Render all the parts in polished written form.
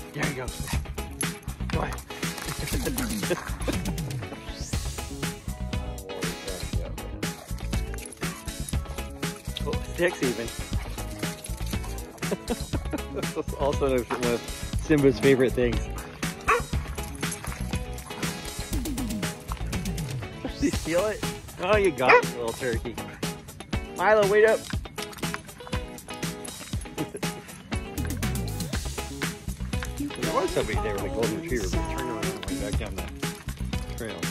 There you go. Come on. Oh, sticks even. This is also one of Simba's favorite things. Do you feel it? Oh, you got it, little turkey. Milo, wait up. There was somebody there with a golden retriever, but turned around and went back down the trail.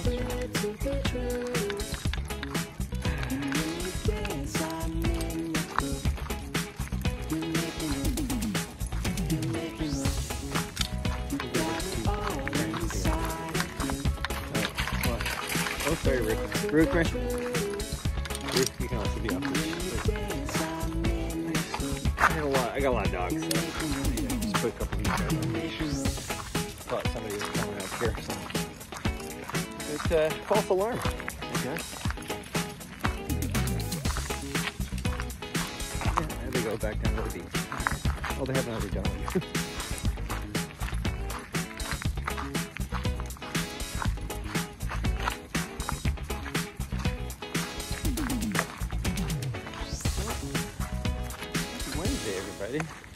Oh, sorry, Rick. Roux, come here. Roux, you can also be off this. I got a lot of dogs. So just put a couple of these guys on the leash. Thought somebody was coming out here. So it's a false alarm, I guess. Yeah, there they go back down to the beach. Oh, they have another dog. Wednesday, everybody.